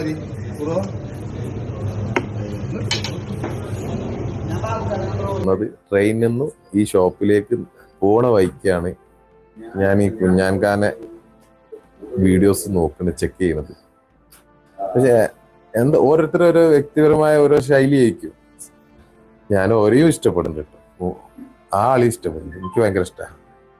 ട്രെയിനിൽ നിന്നും ഈ ഷോപ്പിലേക്ക് പോണ വഴിക്കാണ് ഞാൻ ഈ കുഞ്ഞാൻഖാനെ വീഡിയോസ് നോക്കുന്നത്, ചെക്ക് ചെയ്യുന്നത്. പക്ഷെ എന്താ ഓരോരുത്തരും ഓരോ വ്യക്തിപരമായ ഓരോ ശൈലി ആയിരിക്കും. ഞാൻ ഓരെയും ഇഷ്ടപ്പെടുന്നുണ്ട് കേട്ടോ, ആ ആളി ഇഷ്ടപ്പെടുന്നു, എനിക്ക് ഭയങ്കര ഇഷ്ടമാണ്.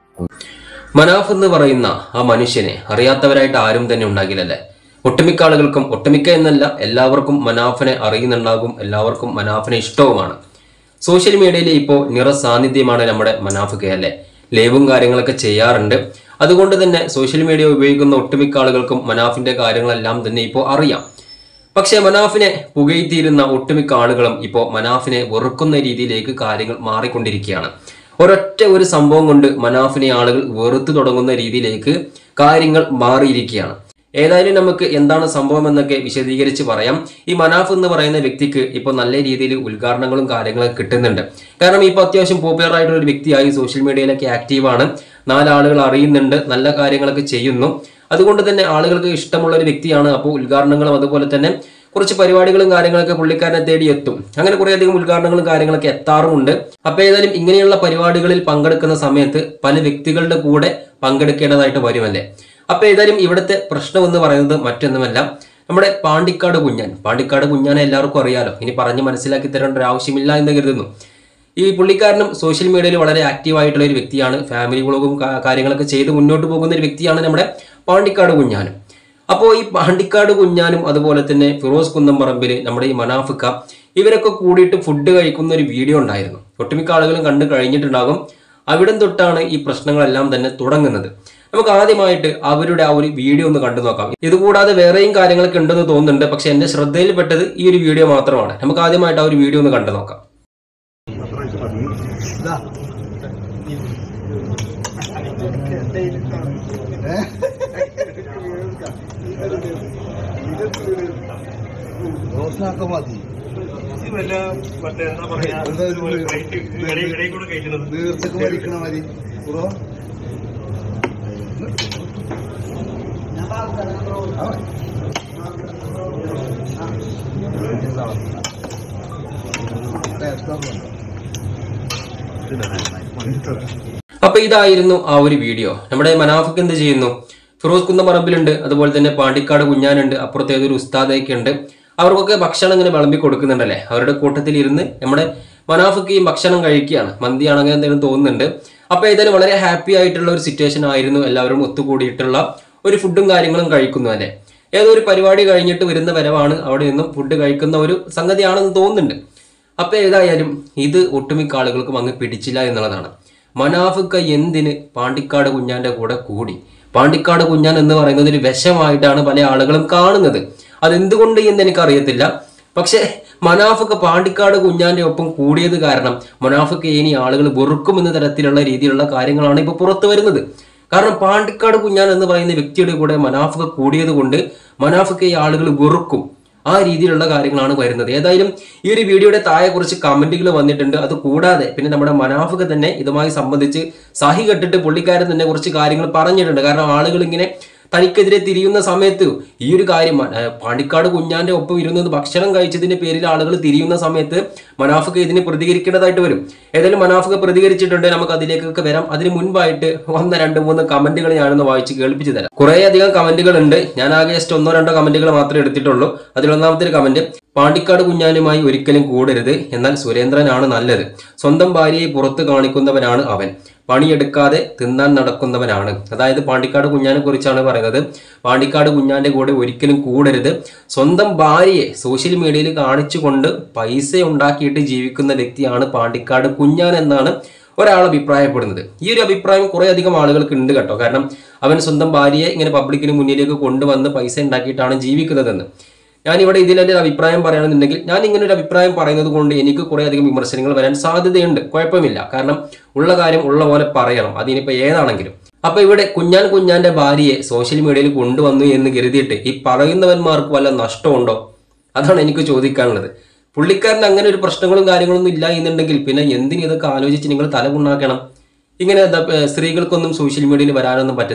മനാഫ് എന്ന് പറയുന്ന ആ മനുഷ്യനെ അറിയാത്തവരായിട്ട് ആരും തന്നെ ഉണ്ടാകില്ലല്ലേ. ഒട്ടുമിക്ക ആളുകൾക്കും, ഒട്ടുമിക്ക എന്നല്ല എല്ലാവർക്കും മനാഫിനെ അറിയുന്നുണ്ടാകും, എല്ലാവർക്കും മനാഫിനെ ഇഷ്ടവുമാണ്. സോഷ്യൽ മീഡിയയിൽ ഇപ്പോൾ നിറസാന്നിധ്യമാണ് നമ്മുടെ മനാഫ് കെ അല്ലേ. ലൈവും കാര്യങ്ങളൊക്കെ ചെയ്യാറുണ്ട്. അതുകൊണ്ട് തന്നെ സോഷ്യൽ മീഡിയ ഉപയോഗിക്കുന്ന ഒട്ടുമിക്ക ആളുകൾക്കും മനാഫിന്റെ കാര്യങ്ങളെല്ലാം തന്നെ ഇപ്പോൾ അറിയാം. പക്ഷെ മനാഫിനെ പുകഴ്ത്തിയിരുന്ന ഒട്ടുമിക്ക ആളുകളും ഇപ്പോൾ മനാഫിനെ വെറുക്കുന്ന രീതിയിലേക്ക് കാര്യങ്ങൾ മാറിക്കൊണ്ടിരിക്കുകയാണ്. ഒരൊറ്റ ഒരു സംഭവം കൊണ്ട് മനാഫിനെ ആളുകൾ വെറുത്തു തുടങ്ങുന്ന രീതിയിലേക്ക് കാര്യങ്ങൾ മാറിയിരിക്കുകയാണ്. ഏതായാലും നമുക്ക് എന്താണ് സംഭവം എന്നൊക്കെ വിശദീകരിച്ച് പറയാം. ഈ മനാഫ് എന്ന് പറയുന്ന വ്യക്തിക്ക് ഇപ്പോൾ നല്ല രീതിയിൽ ഉദ്ഘാടനങ്ങളും കാര്യങ്ങളൊക്കെ കിട്ടുന്നുണ്ട്. കാരണം ഇപ്പോൾ അത്യാവശ്യം പോപ്പുലർ ആയിട്ടുള്ള ഒരു വ്യക്തിയായി സോഷ്യൽ മീഡിയയിലൊക്കെ ആക്റ്റീവാണ്, 4 ആളുകൾ അറിയുന്നുണ്ട്, നല്ല കാര്യങ്ങളൊക്കെ ചെയ്യുന്നു. അതുകൊണ്ട് തന്നെ ആളുകൾക്ക് ഇഷ്ടമുള്ള ഒരു വ്യക്തിയാണ്. അപ്പോൾ ഉദ്ഘാടനങ്ങളും അതുപോലെ തന്നെ കുറച്ച് പരിപാടികളും കാര്യങ്ങളൊക്കെ പുള്ളിക്കാരനെ തേടി എത്തും. അങ്ങനെ കുറേയധികം ഉദ്ഘാടനങ്ങളും കാര്യങ്ങളൊക്കെ എത്താറുമുണ്ട്. അപ്പൊ ഏതായാലും ഇങ്ങനെയുള്ള പരിപാടികളിൽ പങ്കെടുക്കുന്ന സമയത്ത് പല വ്യക്തികളുടെ കൂടെ പങ്കെടുക്കേണ്ടതായിട്ട് വരുമല്ലേ. അപ്പൊ ഏതായാലും ഇവിടുത്തെ പ്രശ്നം എന്ന് പറയുന്നത് മറ്റൊന്നുമല്ല, നമ്മുടെ പാണ്ടിക്കാട് കുഞ്ഞാനെ എല്ലാവർക്കും അറിയാലോ, ഇനി പറഞ്ഞ് മനസ്സിലാക്കി തരേണ്ട ഒരു ആവശ്യമില്ല എന്ന് കരുതുന്നു. ഈ പുള്ളിക്കാരനും സോഷ്യൽ മീഡിയയിൽ വളരെ ആക്റ്റീവ് ആയിട്ടുള്ള ഒരു വ്യക്തിയാണ്. ഫാമിലി വ്ളോഗും കാര്യങ്ങളൊക്കെ ചെയ്ത് മുന്നോട്ട് പോകുന്ന ഒരു വ്യക്തിയാണ് നമ്മുടെ പാണ്ടിക്കാട് കുഞ്ഞാനും. അപ്പോൾ ഈ പാണ്ടിക്കാട് കുഞ്ഞാനും അതുപോലെ തന്നെ ഫിറോസ് കുന്നംപറമ്പിൽ നമ്മുടെ ഈ മനാഫിക്ക ഇവരൊക്കെ കൂടിയിട്ട് ഫുഡ് കഴിക്കുന്ന ഒരു വീഡിയോ ഉണ്ടായിരുന്നു. ഒട്ടുമിക്ക ആളുകളും കണ്ടു കഴിഞ്ഞിട്ടുണ്ടാകും. അവിടം തൊട്ടാണ് ഈ പ്രശ്നങ്ങളെല്ലാം തന്നെ തുടങ്ങുന്നത്. നമുക്ക് ആദ്യമായിട്ട് അവരുടെ ആ ഒരു വീഡിയോ ഒന്ന് കണ്ടു നോക്കാം. ഇതുകൂടാതെ വേറെയും കാര്യങ്ങളൊക്കെ ഉണ്ടെന്ന് തോന്നുന്നുണ്ട്, പക്ഷെ എന്റെ ശ്രദ്ധയിൽപ്പെട്ടത് ഈ ഒരു വീഡിയോ മാത്രമാണ്. നമുക്ക് ആദ്യമായിട്ട് ആ ഒരു വീഡിയോ ഒന്ന് കണ്ടു നോക്കാം. അപ്പൊ ഇതായിരുന്നു ആ ഒരു വീഡിയോ. നമ്മുടെ മനാഫിക്ക് എന്ത് ചെയ്യുന്നു, ഫിറോസ് കുന്നംപറമ്പിലുണ്ട്, അതുപോലെ തന്നെ പാണ്ടിക്കാട് കുഞ്ഞാനുണ്ട്, അപ്പുറത്തെ ഏതൊരു ഉസ്താദയൊക്കെ ഉണ്ട്. അവർക്കൊക്കെ ഭക്ഷണം ഇങ്ങനെ വിളമ്പി കൊടുക്കുന്നുണ്ടല്ലേ. അവരുടെ കൂട്ടത്തിൽ ഇരുന്ന് നമ്മുടെ മനാഫിക്ക് ഈ ഭക്ഷണം കഴിക്കുകയാണ്. മന്തിയാണെങ്കിൽ എന്തെങ്കിലും തോന്നുന്നുണ്ട്. അപ്പൊ ഏതായാലും വളരെ ഹാപ്പി ആയിട്ടുള്ള ഒരു സിറ്റുവേഷൻ ആയിരുന്നു. എല്ലാവരും ഒത്തുകൂടിയിട്ടുള്ള ഒരു ഫുഡും കാര്യങ്ങളും കഴിക്കുന്നു അല്ലെ. ഏതോ ഒരു പരിപാടി കഴിഞ്ഞിട്ട് വരുന്ന വരവാണ്, അവിടെ നിന്നും ഫുഡ് കഴിക്കുന്ന ഒരു സംഗതിയാണെന്ന് തോന്നുന്നുണ്ട്. അപ്പൊ ഏതായാലും ഇത് ഒട്ടുമിക്ക ആളുകൾക്കും അങ്ങ് പിടിച്ചില്ല എന്നുള്ളതാണ്. മനാഫിക്ക എന്തിന് പാണ്ടിക്കാട് കുഞ്ഞാന്റെ കൂടെ കൂടി? പാണ്ടിക്കാട് കുഞ്ഞാൻ എന്ന് പറയുന്നത് ഒരു വിഷമായിട്ടാണ് പല ആളുകളും കാണുന്നത്. അതെന്തുകൊണ്ട് എന്ന് എനിക്കറിയത്തില്ല. പക്ഷെ മനാഫിക്ക പാണ്ടിക്കാട് കുഞ്ഞാന്റെ ഒപ്പം കൂടിയത് കാരണം മനാഫിക്ക ഇനി ആളുകൾ വെറുക്കുമെന്ന തരത്തിലുള്ള രീതിയിലുള്ള കാര്യങ്ങളാണ് ഇപ്പൊ പുറത്തു വരുന്നത്. കാരണം പാണ്ടിക്കാട് കുഞ്ഞാൻ എന്ന് പറയുന്ന വ്യക്തിയുടെ കൂടെ മനാഫിക്ക കൂടിയത് കൊണ്ട് മനാഫിക്ക ഈ ആളുകൾ വെറുക്കും, ആ രീതിയിലുള്ള കാര്യങ്ങളാണ് വരുന്നത്. ഏതായാലും ഈ ഒരു വീഡിയോയുടെ താഴെ കുറച്ച് കമന്റുകൾ വന്നിട്ടുണ്ട്. അത് കൂടാതെ പിന്നെ നമ്മുടെ മനാഫിക്ക തന്നെ ഇതുമായി സംബന്ധിച്ച് സഹി കെട്ടിട്ട് പുള്ളിക്കാരൻ തന്നെ കുറച്ച് കാര്യങ്ങൾ പറഞ്ഞിട്ടുണ്ട്. കാരണം ആളുകൾ ഇങ്ങനെ തനിക്കെതിരെ തിരിയുന്ന സമയത്ത് ഈ ഒരു കാര്യം പാണ്ടിക്കാട് കുഞ്ഞാന്റെ ഒപ്പം ഇരുന്നത് ഭക്ഷണം കഴിച്ചതിന്റെ പേരിൽ ആളുകൾ തിരിയുന്ന സമയത്ത് മനാഫിക്ക ഇതിന് പ്രതികരിക്കേണ്ടതായിട്ട് വരും. ഏതായാലും മനാഫിക്ക പ്രതികരിച്ചിട്ടുണ്ട്, നമുക്ക് അതിലേക്കൊക്കെ വരാം. അതിന് മുൻപായിട്ട് 1, 2, 3 കമന്റുകൾ ഞാനൊന്ന് വായിച്ച് കേൾപ്പിച്ചു തരാം. കുറേ അധികം കമന്റുകൾ ഉണ്ട്, ഞാൻ ആകെ ജസ്റ്റ് 1, 2 കമന്റുകൾ മാത്രമേ എടുത്തിട്ടുള്ളൂ. അതിൽ ഒന്നാമത്തെ ഒരു കമന്റ്, പാണ്ടിക്കാട് കുഞ്ഞാനുമായി ഒരിക്കലും കൂടരുത്, എന്നാൽ സുരേന്ദ്രനാണ് നല്ലത്. സ്വന്തം ഭാര്യയെ പുറത്ത് കാണിക്കുന്നവനാണ് അവൻ, പണിയെടുക്കാതെ തിന്നാൻ നടക്കുന്നവനാണ്. അതായത് പാണ്ടിക്കാട് കുഞ്ഞാനെ കുറിച്ചാണ് പറയുന്നത്. പാണ്ടിക്കാട് കുഞ്ഞാന്റെ കൂടെ ഒരിക്കലും കൂടരുത്, സ്വന്തം ഭാര്യയെ സോഷ്യൽ മീഡിയയിൽ കാണിച്ചുകൊണ്ട് പൈസ ഉണ്ടാക്കിയിട്ട് ജീവിക്കുന്ന വ്യക്തിയാണ് പാണ്ടിക്കാട് കുഞ്ഞാൻ എന്നാണ് ഒരാൾ അഭിപ്രായപ്പെടുന്നത്. ഈ ഒരു അഭിപ്രായം കുറെ അധികം ആളുകൾക്ക് ഉണ്ട് കേട്ടോ. കാരണം അവൻ സ്വന്തം ഭാര്യയെ ഇങ്ങനെ പബ്ലിക്കിന് മുന്നിലേക്ക് കൊണ്ടുവന്ന് പൈസ ഉണ്ടാക്കിയിട്ടാണ് ജീവിക്കുന്നതെന്ന്. ഞാനിവിടെ ഇതിലെന്റെ അഭിപ്രായം പറയുകയാണെന്നുണ്ടെങ്കിൽ, ഞാൻ ഇങ്ങനെ ഒരു അഭിപ്രായം പറയുന്നത് കൊണ്ട് എനിക്ക് കുറെ അധികം വിമർശനങ്ങൾ വരാൻ സാധ്യതയുണ്ട്. കുഴപ്പമില്ല, കാരണം ഉള്ള കാര്യം ഉള്ള പോലെ പറയണം, അതിനിപ്പോ ഏതാണെങ്കിലും. അപ്പൊ ഇവിടെ കുഞ്ഞാന്റെ ഭാര്യയെ സോഷ്യൽ മീഡിയയിൽ കൊണ്ടുവന്നു എന്ന് കരുതിയിട്ട് ഈ പറയുന്നവന്മാർക്ക് വല്ല നഷ്ടമുണ്ടോ? അതാണ് എനിക്ക് ചോദിക്കാനുള്ളത്. പുള്ളിക്കാരന് അങ്ങനെ ഒരു പ്രശ്നങ്ങളും കാര്യങ്ങളൊന്നും ഇല്ല എന്നുണ്ടെങ്കിൽ പിന്നെ എന്തിന് ഇതൊക്കെ ആലോചിച്ച് നിങ്ങൾ തലകുണ്ണാക്കണം? ഇങ്ങനെ സ്ത്രീകൾക്കൊന്നും സോഷ്യൽ മീഡിയയിൽ വരാനൊന്നും പറ്റത്തില്ലേ?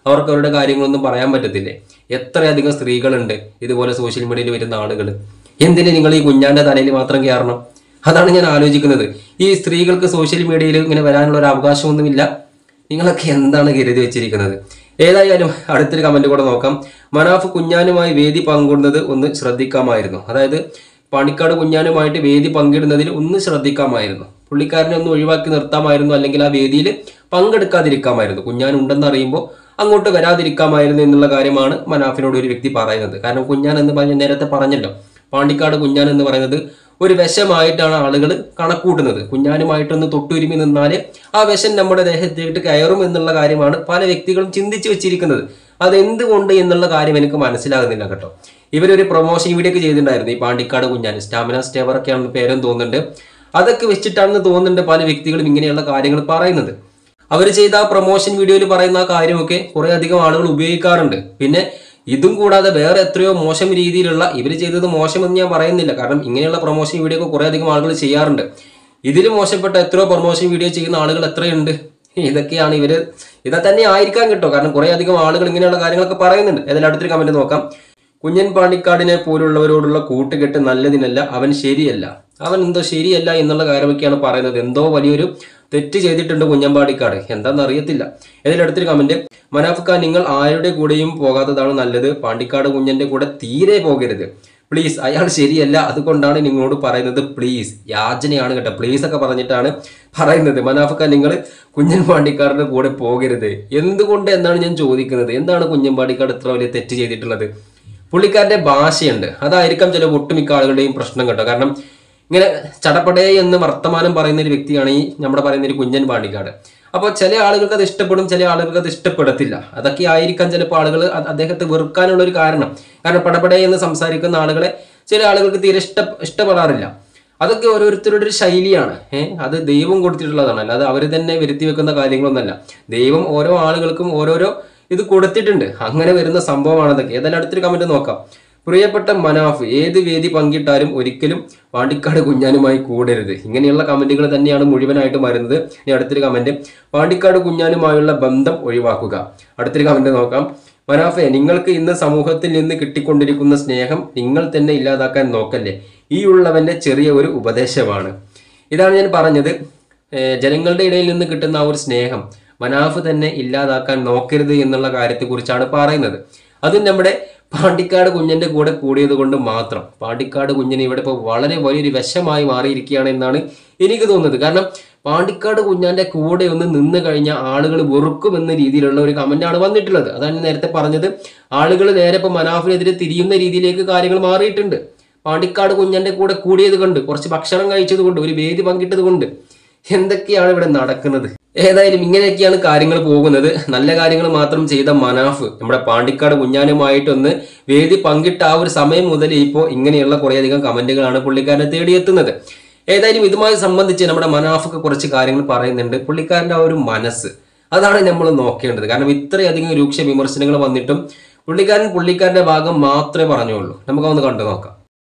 അവർക്ക് അവരുടെ കാര്യങ്ങളൊന്നും പറയാൻ പറ്റത്തില്ലേ? എത്രയധികം സ്ത്രീകളുണ്ട് ഇതുപോലെ സോഷ്യൽ മീഡിയയിൽ വരുന്ന ആളുകൾ. എന്തിന് നിങ്ങൾ ഈ കുഞ്ഞാന്റെ തലയിൽ മാത്രം കയറണം? അതാണ് ഞാൻ ആലോചിക്കുന്നത്. ഈ സ്ത്രീകൾക്ക് സോഷ്യൽ മീഡിയയിൽ ഇങ്ങനെ വരാനുള്ള ഒരു അവകാശമൊന്നുമില്ല. നിങ്ങളൊക്കെ എന്താണ് കരുതി വെച്ചിരിക്കുന്നത്? ഏതായാലും അടുത്തൊരു കമന്റ് കൂടെ നോക്കാം. മനാഫ് കുഞ്ഞാനുമായി വേദി പങ്കിടുന്നത് ഒന്ന് ശ്രദ്ധിക്കാമായിരുന്നു. അതായത് പാണ്ടിക്കാട് കുഞ്ഞാനുമായിട്ട് വേദി പങ്കിടുന്നതിൽ ഒന്ന് ശ്രദ്ധിക്കാമായിരുന്നു. പുള്ളിക്കാരനെ ഒന്ന് ഒഴിവാക്കി നിർത്താമായിരുന്നു, അല്ലെങ്കിൽ ആ വേദിയിൽ പങ്കെടുക്കാതിരിക്കാമായിരുന്നു. കുഞ്ഞാൻ ഉണ്ടെന്ന് അറിയുമ്പോൾ അങ്ങോട്ട് വരാതിരിക്കാമായിരുന്നു എന്നുള്ള കാര്യമാണ് മനാഫിനോട് ഒരു വ്യക്തി പറയുന്നത്. കാരണം കുഞ്ഞാൻ എന്ന് പറഞ്ഞ നേരത്തെ പറഞ്ഞല്ലോ, പാണ്ടിക്കാട് കുഞ്ഞാൻ എന്ന് പറയുന്നത് ഒരു വിഷമായിട്ടാണ് ആളുകൾ കണക്കൂട്ടുന്നത്. കുഞ്ഞാനുമായിട്ടൊന്ന് തൊട്ടുരുമി നിന്നാൽ ആ വിഷം നമ്മുടെ ദേഹത്തേക്ക് കയറും എന്നുള്ള കാര്യമാണ് പല വ്യക്തികളും ചിന്തിച്ചു വെച്ചിരിക്കുന്നത്. അതെന്തുകൊണ്ട് എന്നുള്ള കാര്യം എനിക്ക് മനസ്സിലാകുന്നില്ല കേട്ടോ. ഇവരൊരു പ്രൊമോഷൻ വീഡിയോ ഒക്കെ ചെയ്തിട്ടുണ്ടായിരുന്നു, ഈ പാണ്ടിക്കാട് കുഞ്ഞാൻ. സ്റ്റാമിന സ്റ്റേവർ ഒക്കെയാണെന്ന് പേരും തോന്നുന്നുണ്ട്. അതൊക്കെ വെച്ചിട്ടാണെന്ന് തോന്നുന്നുണ്ട് പല വ്യക്തികളും ഇങ്ങനെയുള്ള കാര്യങ്ങൾ പറയുന്നത്. അവർ ചെയ്ത ആ പ്രൊമോഷൻ വീഡിയോയിൽ പറയുന്ന ആ കാര്യമൊക്കെ കുറെ അധികം ആളുകൾ ഉപയോഗിക്കാറുണ്ട്. പിന്നെ ഇതും കൂടാതെ വേറെ എത്രയോ മോശം രീതിയിലുള്ള, ഇവർ ചെയ്തത് മോശമെന്ന് ഞാൻ പറയുന്നില്ല, കാരണം ഇങ്ങനെയുള്ള പ്രൊമോഷൻ വീഡിയോ ഒക്കെ കുറെ അധികം ആളുകൾ ചെയ്യാറുണ്ട്. ഇതിൽ മോശപ്പെട്ട എത്രയോ പ്രൊമോഷൻ വീഡിയോ ചെയ്യുന്ന ആളുകൾ എത്രയുണ്ട്? ഇതൊക്കെയാണ് ഇതൊക്കെ തന്നെ ആയിരിക്കാൻ കേട്ടോ. കാരണം കുറെ അധികം ആളുകൾ ഇങ്ങനെയുള്ള കാര്യങ്ങളൊക്കെ പറയുന്നുണ്ട്. ഏതായാലും അടുത്തൊരു കമന്റ് നോക്കാം. കുഞ്ഞൻ പാണ്ടിക്കാടിനെ പോലുള്ളവരോടുള്ള കൂട്ടുകെട്ട് നല്ലതിനല്ല, അവൻ ശരിയല്ല. അവൻ എന്തോ ശരിയല്ല എന്നുള്ള കാര്യമൊക്കെയാണ് പറയുന്നത്. എന്തോ വലിയൊരു തെറ്റ് ചെയ്തിട്ടുണ്ട് കുഞ്ഞൻ പാണ്ടിക്കാട്, എന്താണെന്ന് അറിയത്തില്ല. ഏതായാലും അടുത്തൊരു കമന്റ്. മനാഫ് ഖാൻ, നിങ്ങൾ ആരുടെ കൂടെയും പോകാത്തതാണ് നല്ലത്. പാണ്ടിക്കാട് കുഞ്ഞന്റെ കൂടെ തീരെ പോകരുത് പ്ലീസ്. അയാൾ ശരിയല്ല, അതുകൊണ്ടാണ് നിങ്ങളോട് പറയുന്നത്. പ്ലീസ്, യാചനയാണ് കേട്ടോ. പ്ലീസ് ഒക്കെ പറഞ്ഞിട്ടാണ് പറയുന്നത്. മനാഫ് ഖാൻ, നിങ്ങൾ കുഞ്ഞൻ പാണ്ടിക്കാടിന്റെ കൂടെ പോകരുത്. എന്തുകൊണ്ട് എന്നാണ് ഞാൻ ചോദിക്കുന്നത്. എന്താണ് കുഞ്ഞൻ പാണ്ടിക്കാട് ഇത്ര വലിയ തെറ്റ് ചെയ്തിട്ടുള്ളത്? പുള്ളിക്കാരന്റെ ഭാഷയുണ്ട്, അതായിരിക്കാം ചില ഒട്ടുമിക്ക ആളുകളുടെയും പ്രശ്നം കേട്ടോ. കാരണം ഇങ്ങനെ ചടപടേ എന്ന് വർത്തമാനം പറയുന്ന ഒരു വ്യക്തിയാണ് ഈ നമ്മുടെ പറയുന്ന ഒരു കുഞ്ഞൻ പാണ്ടിക്കാട്. അപ്പോൾ ചില ആളുകൾക്ക് അത് ഇഷ്ടപ്പെടും, ചില ആളുകൾക്ക് അത് ഇഷ്ടപ്പെടത്തില്ല. അതൊക്കെ ആയിരിക്കാം ചിലപ്പോൾ ആളുകൾ അദ്ദേഹത്തെ വെറുക്കാനുള്ള ഒരു കാരണം. കാരണം പടപടേ എന്ന് സംസാരിക്കുന്ന ആളുകളെ ചില ആളുകൾക്ക് തീരെ ഇഷ്ടപ്പെടാറില്ല. അതൊക്കെ ഓരോരുത്തരുടെ ഒരു ശൈലിയാണ്. അത് ദൈവം കൊടുത്തിട്ടുള്ളതാണ്, അല്ലാതെ അവർ തന്നെ വരുത്തി വെക്കുന്ന കാര്യങ്ങളൊന്നല്ല. ദൈവം ഓരോ ആളുകൾക്കും ഓരോരോ ഇത് കൊടുത്തിട്ടുണ്ട്. അങ്ങനെ വരുന്ന സംഭവമാണ് അതൊക്കെ. ഏതായാലും അടുത്തൊരു കമന്റ് നോക്കാം. പ്രിയപ്പെട്ട മനാഫ്, ഏത് വേദി പങ്കിട്ടാലും ഒരിക്കലും പാണ്ടിക്കാട് കുഞ്ഞാനുമായി കൂടരുത്. ഇങ്ങനെയുള്ള കമന്റുകൾ തന്നെയാണ് മുഴുവനായിട്ട് വരുന്നത്. ഇനി അടുത്തൊരു കമന്റ്. പാണ്ടിക്കാട് കുഞ്ഞാനുമായുള്ള ബന്ധം ഒഴിവാക്കുക. അടുത്തൊരു കമന്റ് നോക്കാം. മനാഫെ, നിങ്ങൾക്ക് ഇന്ന് സമൂഹത്തിൽ നിന്ന് കിട്ടിക്കൊണ്ടിരിക്കുന്ന സ്നേഹം നിങ്ങൾ തന്നെ ഇല്ലാതാക്കാൻ നോക്കല്ലേ. ഈ ഉള്ളവന്റെ ചെറിയ ഒരു ഉപദേശമാണ്. ഇതാണ് ഞാൻ പറഞ്ഞത്. ജനങ്ങളുടെ ഇടയിൽ നിന്ന് കിട്ടുന്ന ആ ഒരു സ്നേഹം മനാഫ് തന്നെ ഇല്ലാതാക്കാൻ നോക്കരുത് എന്നുള്ള കാര്യത്തെക്കുറിച്ചാണ് പറയുന്നത്. അതും നമ്മുടെ പാണ്ടിക്കാട് കുഞ്ഞന്റെ കൂടെ കൂടിയത് കൊണ്ട് മാത്രം. പാണ്ടിക്കാട് കുഞ്ഞന് ഇവിടെ ഇപ്പോൾ വളരെ വലിയൊരു വിഷമായി മാറിയിരിക്കുകയാണ് എന്നാണ് എനിക്ക് തോന്നുന്നത്. കാരണം പാണ്ടിക്കാട് കുഞ്ഞാന്റെ കൂടെ ഒന്ന് നിന്ന് കഴിഞ്ഞാൽ ആളുകൾ വെറുക്കുമെന്ന രീതിയിലുള്ള ഒരു കമന്റാണ് വന്നിട്ടുള്ളത്. അതാണ് നേരത്തെ പറഞ്ഞത്. ആളുകൾ നേരെ ഇപ്പോൾ മനാഫിനെതിരെ തിരിയുന്ന രീതിയിലേക്ക് കാര്യങ്ങൾ മാറിയിട്ടുണ്ട്. പാണ്ടിക്കാട് കുഞ്ഞന്റെ കൂടെ കൂടിയത് കൊണ്ട്, കുറച്ച് ഭക്ഷണം കഴിച്ചത് കൊണ്ട്, ഒരു വേദി പങ്കിട്ടത് കൊണ്ട് എന്തൊക്കെയാണ് ഇവിടെ നടക്കുന്നത്? ഏതായാലും ഇങ്ങനെയൊക്കെയാണ് കാര്യങ്ങൾ പോകുന്നത്. നല്ല കാര്യങ്ങൾ മാത്രം ചെയ്ത മനാഫ് നമ്മുടെ പാണ്ടിക്കാട് കുഞ്ഞാനുമായിട്ടൊന്ന് വേദി പങ്കിട്ട ആ ഒരു സമയം മുതൽ ഇപ്പോൾ ഇങ്ങനെയുള്ള കുറേയധികം കമന്റുകളാണ് പുള്ളിക്കാരനെ തേടിയെത്തുന്നത്. ഏതായാലും ഇതുമായി സംബന്ധിച്ച് നമ്മുടെ മനാഫൊക്കെ കുറച്ച് കാര്യങ്ങൾ പറയുന്നുണ്ട്. പുള്ളിക്കാരൻ്റെ ആ ഒരു മനസ്സ്, അതാണ് നമ്മൾ നോക്കേണ്ടത്. കാരണം ഇത്രയധികം രൂക്ഷ വിമർശനങ്ങൾ വന്നിട്ടും പുള്ളിക്കാരന്റെ ഭാഗം മാത്രമേ പറഞ്ഞുള്ളൂ. നമുക്കൊന്ന് കണ്ടു നോക്കാം.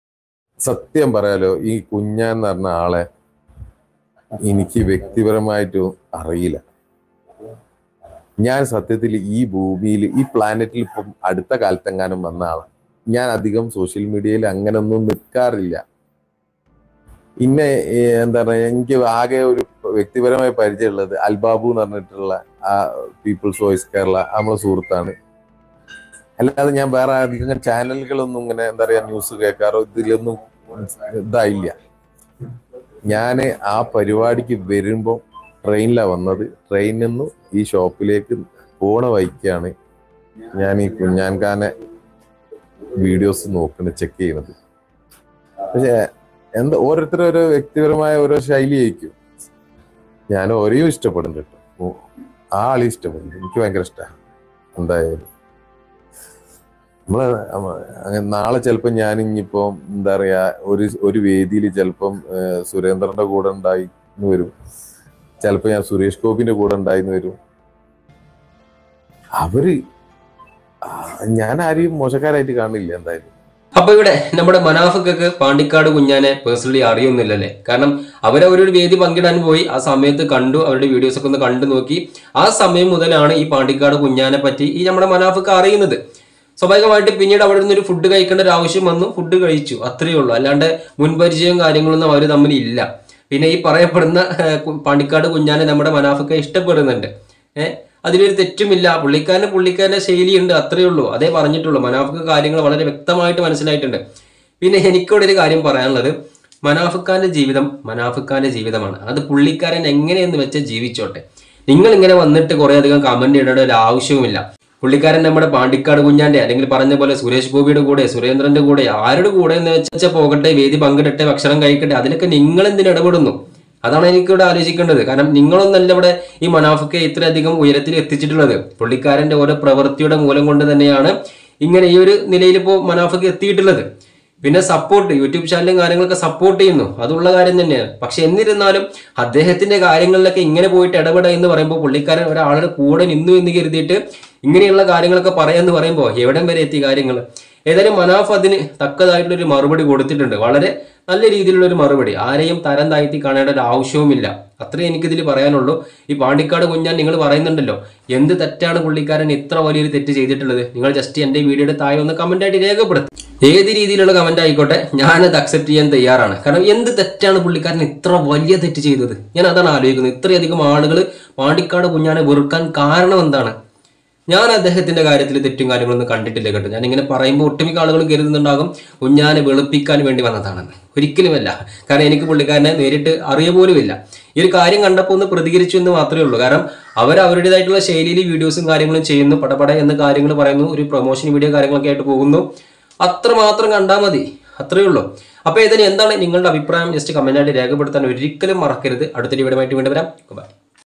സത്യം പറയാലോ, ഈ കുഞ്ഞാൻ എന്ന് പറഞ്ഞ ആളെ എനിക്ക് വ്യക്തിപരമായിട്ടും അറിയില്ല. ഞാൻ സത്യത്തിൽ ഈ ഭൂമിയിൽ, ഈ പ്ലാനറ്റിൽ ഇപ്പം അടുത്ത കാലത്തെങ്ങാനും വന്ന ആളാണ്. ഞാൻ അധികം സോഷ്യൽ മീഡിയയിൽ അങ്ങനെ ഒന്നും നിൽക്കാറില്ല. ഇന്നെ എന്താ പറയുക, എനിക്ക് ആകെ ഒരു വ്യക്തിപരമായി പരിചയമുള്ളത് അൽബാബു എന്ന് പറഞ്ഞിട്ടുള്ള ആ പീപ്പിൾസ് വോയിസ് കേരള നമ്മളെ സുഹൃത്താണ്. അല്ലാതെ ഞാൻ വേറെ അധികം ചാനലുകളൊന്നും ഇങ്ങനെ എന്താ പറയുക ന്യൂസ് കേൾക്കാറോ ഇതിലൊന്നും ഇതായില്ല. ഞാൻ ആ പരിപാടിക്ക് വരുമ്പോൾ ട്രെയിനിലാണ് വന്നത്. ട്രെയിനിൽ നിന്നും ഈ ഷോപ്പിലേക്ക് പോണ വഴിക്കാണ് ഞാൻ ഈ കുഞ്ഞാൻഖാനെ വീഡിയോസ് നോക്കുന്നത്, ചെക്ക് ചെയ്യുന്നത്. പക്ഷെ എന്താ ഓരോരുത്തരും ഓരോ വ്യക്തിപരമായ ഓരോ ശൈലി ആയിരിക്കും. ഞാൻ ഓരോ ഇഷ്ടപ്പെടുന്നുണ്ട് കേട്ടോ. ആ ആളി ഇഷ്ടപ്പെടുന്നു, എനിക്ക് ഭയങ്കര ഇഷ്ടമാണ്. എന്തായാലും നാളെ ചിലപ്പോൾ ഞാൻ ഇനിയിപ്പോ എന്താ പറയാ ഒരു വേദിയിൽ ചിലപ്പം സുരേന്ദ്രന്റെ കൂടെ ഉണ്ടായിന്ന് വരും, ചിലപ്പോ ഞാൻ സുരേഷ് ഗോപിന്റെ കൂടെ ഉണ്ടായിന്ന് വരും. അവര് ഞാൻ ആരെയും മോശക്കാരായിട്ട് കാണില്ല. എന്തായാലും അപ്പൊ ഇവിടെ നമ്മുടെ മനാഫിക്കൊക്കെ പാണ്ടിക്കാട് കുഞ്ഞാനെ പേഴ്സണലി അറിയൊന്നുമില്ലല്ലേ. കാരണം അവരവരൊരു വേദി പങ്കിടാൻ പോയി, ആ സമയത്ത് കണ്ടു, അവരുടെ വീഡിയോസ് ഒക്കെ ഒന്ന് കണ്ടു നോക്കി. ആ സമയം മുതലാണ് ഈ പാണ്ടിക്കാട് കുഞ്ഞാനെ പറ്റി ഈ നമ്മുടെ മനാഫിക്ക് അറിയുന്നത്. സ്വാഭാവികമായിട്ട് പിന്നീട് അവിടെ നിന്ന് ഒരു ഫുഡ് കഴിക്കേണ്ട ഒരു ആവശ്യം വന്നു, ഫുഡ് കഴിച്ചു, അത്രയേ ഉള്ളൂ. അല്ലാണ്ട് മുൻപരിചയവും കാര്യങ്ങളൊന്നും അവർ തമ്മിൽ ഇല്ല. പിന്നെ ഈ പറയപ്പെടുന്ന പാണ്ടിക്കാട് കുഞ്ഞാനെ നമ്മുടെ മനാഫിക്ക് ഇഷ്ടപ്പെടുന്നുണ്ട്. അതിലൊരു തെറ്റുമില്ല. പുള്ളിക്കാരന്റെ ശൈലിയുണ്ട്, അത്രയേ ഉള്ളൂ. അതേ പറഞ്ഞിട്ടുള്ളൂ. മനാഫിക്ക് കാര്യങ്ങൾ വളരെ വ്യക്തമായിട്ട് മനസ്സിലായിട്ടുണ്ട്. പിന്നെ എനിക്കിവിടെ ഒരു കാര്യം പറയാനുള്ളത്, മനാഫിക്കാന്റെ ജീവിതമാണ്. അത് പുള്ളിക്കാരൻ എങ്ങനെയെന്ന് വെച്ചാൽ ജീവിച്ചോട്ടെ. നിങ്ങൾ ഇങ്ങനെ വന്നിട്ട് കുറെ അധികം കമന്റ് ഇടേണ്ട ഒരു ആവശ്യവുമില്ല. പുള്ളിക്കാരൻ നമ്മുടെ പാണ്ടിക്കാട് കുഞ്ഞാന്റെ അല്ലെങ്കിൽ പറഞ്ഞ പോലെ സുരേഷ് ഗോപിയുടെ കൂടെ, സുരേന്ദ്രന്റെ കൂടെ, ആരുടെ കൂടെ എന്ന് വെച്ചാൽ പോകട്ടെ, വേദി പങ്കിടട്ടെ, ഭക്ഷണം കഴിക്കട്ടെ, അതിലൊക്കെ നിങ്ങൾ എന്തിനു ഇടപെടുന്നു? അതാണ് എനിക്കിവിടെ ആലോചിക്കേണ്ടത്. കാരണം നിങ്ങളൊന്നല്ല ഇവിടെ ഈ മനാഫിക്കെ ഇത്രയധികം ഉയരത്തിൽ എത്തിച്ചിട്ടുള്ളത്. പുള്ളിക്കാരന്റെ ഓരോ പ്രവൃത്തിയുടെ മൂലം കൊണ്ട് തന്നെയാണ് ഇങ്ങനെ ഈ ഒരു നിലയിൽ ഇപ്പോൾ മനാഫിക്ക് എത്തിയിട്ടുള്ളത്. പിന്നെ സപ്പോർട്ട്, യൂട്യൂബ് ചാനലും കാര്യങ്ങളൊക്കെ സപ്പോർട്ട് ചെയ്യുന്നു, അതുള്ള കാര്യം തന്നെയാണ്. പക്ഷെ എന്നിരുന്നാലും അദ്ദേഹത്തിന്റെ കാര്യങ്ങളിലൊക്കെ ഇങ്ങനെ പോയിട്ട് ഇടപെടുക എന്ന് പറയുമ്പോൾ പുള്ളിക്കാരൻ ഒരാളുടെ കൂടെ നിന്നു എന്ന് കരുതിയിട്ട് ഇങ്ങനെയുള്ള കാര്യങ്ങളൊക്കെ പറയാന്ന് പറയുമ്പോൾ എവിടം വരെ എത്തി കാര്യങ്ങൾ. ഏതായാലും മനാഫ് അതിന് തക്കതായിട്ടുള്ളൊരു മറുപടി കൊടുത്തിട്ടുണ്ട്. വളരെ നല്ല രീതിയിലുള്ള ഒരു മറുപടി. ആരെയും തരം താഴ്ത്തി കാണേണ്ട ഒരു ആവശ്യവുമില്ല. അത്രേ എനിക്കിതിൽ പറയാനുള്ളൂ. ഈ പാണ്ടിക്കാട് കുഞ്ഞാൻ നിങ്ങൾ പറയുന്നുണ്ടല്ലോ, എന്ത് തെറ്റാണ് പുള്ളിക്കാരൻ ഇത്ര വലിയൊരു തെറ്റ് ചെയ്തിട്ടുള്ളത്? നിങ്ങൾ ജസ്റ്റ് എൻ്റെ വീഡിയോയുടെ താഴെ ഒന്ന് കമന്റ് ആയിട്ട് രേഖപ്പെടുത്തും. ഏത് രീതിയിലുള്ള കമന്റ് ആയിക്കോട്ടെ, ഞാനത് അക്സെപ്റ്റ് ചെയ്യാൻ തയ്യാറാണ്. കാരണം എന്ത് തെറ്റാണ് പുള്ളിക്കാരൻ ഇത്ര വലിയ തെറ്റ് ചെയ്തത്? ഞാൻ അതാണ് ആലോചിക്കുന്നത്. ഇത്രയധികം ആളുകൾ പാണ്ടിക്കാട് കുഞ്ഞാനെ വെറുക്കാൻ കാരണം എന്താണ്? ഞാൻ അദ്ദേഹത്തിന്റെ കാര്യത്തിൽ തെറ്റും കാര്യങ്ങളൊന്നും കണ്ടിട്ടില്ല കേട്ടോ. ഞാൻ ഇങ്ങനെ പറയുമ്പോൾ ഒട്ടുമിക്ക ആളുകളും കരുതുന്നുണ്ടാകും കുഞ്ഞാനെ വെളുപ്പിക്കാൻ വേണ്ടി വന്നതാണെന്ന്. ഒരിക്കലുമല്ല. കാരണം എനിക്ക് പുള്ളിക്കാരനെ നേരിട്ട് അറിയ പോലുമില്ല. ഈ ഒരു കാര്യം കണ്ടപ്പോൾ ഒന്ന് പ്രതികരിച്ചു എന്ന് മാത്രമേ ഉള്ളൂ. കാരണം അവരുടേതായിട്ടുള്ള ശൈലിയിൽ വീഡിയോസും കാര്യങ്ങളും ചെയ്യുന്നു, പടപട എന്ന കാര്യങ്ങൾ പറയുന്നു, ഒരു പ്രൊമോഷൻ വീഡിയോ കാര്യങ്ങളൊക്കെ ആയിട്ട് പോകുന്നു. അത്രമാത്രം കണ്ടാൽ മതി, അത്രയേ ഉള്ളൂ. അപ്പൊ ഏതായാലും എന്താണ് നിങ്ങളുടെ അഭിപ്രായം ജസ്റ്റ് കമന്റ് ആയിട്ട് രേഖപ്പെടുത്താൻ ഒരിക്കലും മറക്കരുത്. അടുത്തൊരു വീഡിയോ ആയിട്ട് വീണ്ടും വരാം. ബൈ.